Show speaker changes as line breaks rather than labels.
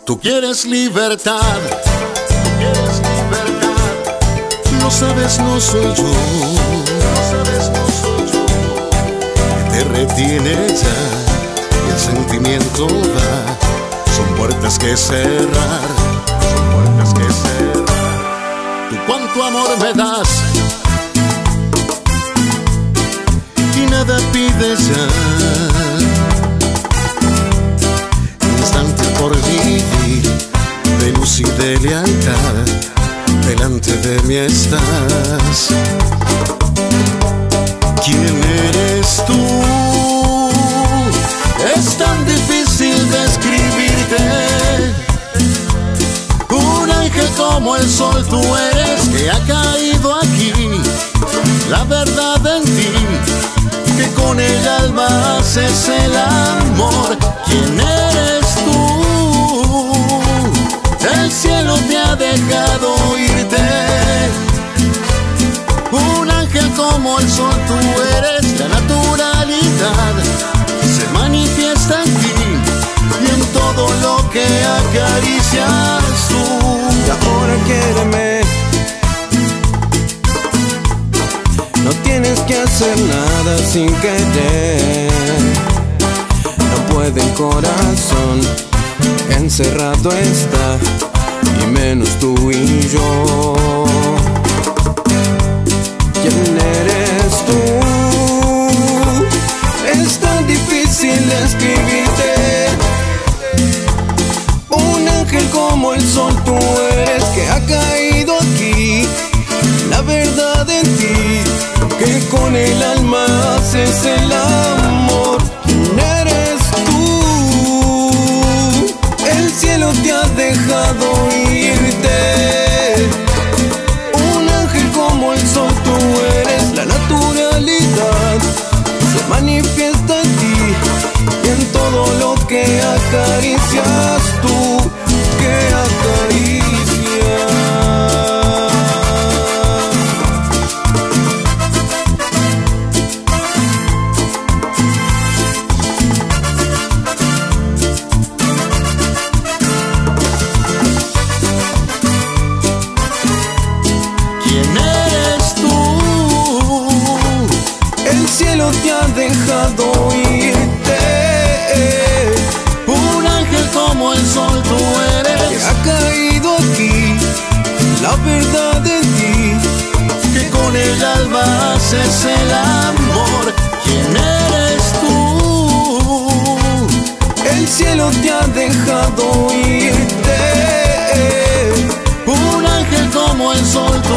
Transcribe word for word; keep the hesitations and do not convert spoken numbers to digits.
Tú quieres libertad, tú quieres libertad. No sabes, no soy yo, no sabes, no soy yo. Que te retiene ya y el sentimiento va. Son puertas que cerrar, son puertas que cerrar. Tú cuánto amor me das y nada pides ya. Instante por vivir de luz y de lealtad, delante de mí estás. ¿Quién eres tú? Es tan difícil describirte. Un ángel como el sol tú eres, que ha caído aquí. La verdad en ti, que con el alma haces el amor. ¿Quién eres tú? El cielo te ha dejado irte. Un ángel como el sol tú eres, la naturalidad se manifiesta en ti y en todo lo que acaricias tú.
Y ahora quiéreme, no tienes que hacer nada sin querer. No puede el corazón, encerrado está, y menos tú y yo. ¿Quién eres tú? Es tan difícil describirte. Un ángel como el sol tú eres, que ha caído aquí. La verdad en ti, que con el alma haces el amor. ¿Quién eres tú? El cielo te ha dejado irte. Un ángel como el sol tú eres, la naturalidad se manifiesta en ti y en todo lo que acaricias tú, que acaricias.
¿Quién eres tú?
El cielo te ha dejado irte.
Un ángel como el sol tú
Que
eres,
ha caído aquí. La verdad en ti,
que con el alma haces el amor. ¿Quién eres tú?
el cielo te ha dejado irte.
Un ángel como el sol tú